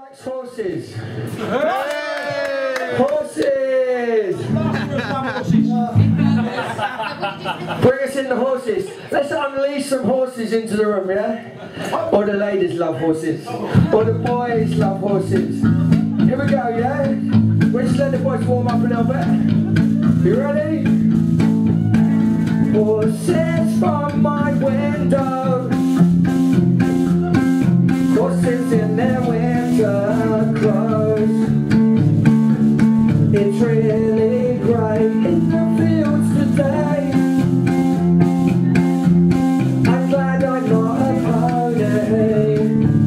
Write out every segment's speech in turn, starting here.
likes horses? Hey! Horses! Bring us in the horses. Let's unleash some horses into the room, yeah? All the ladies love horses. All the boys love horses. Here we go, yeah? We'll just let the boys warm up a little bit. You ready? Horses from my window. Horses in their winter clothes. It's really great in the fields today. I'm glad I'm not a pony.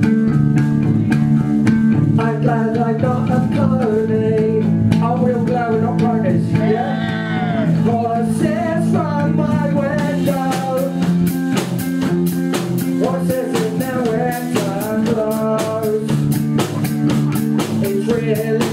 I'm glad I'm not a pony. Oh, we're glad we're not ponies, yeah? Horses from my window. Horses in their winter clothes. It's really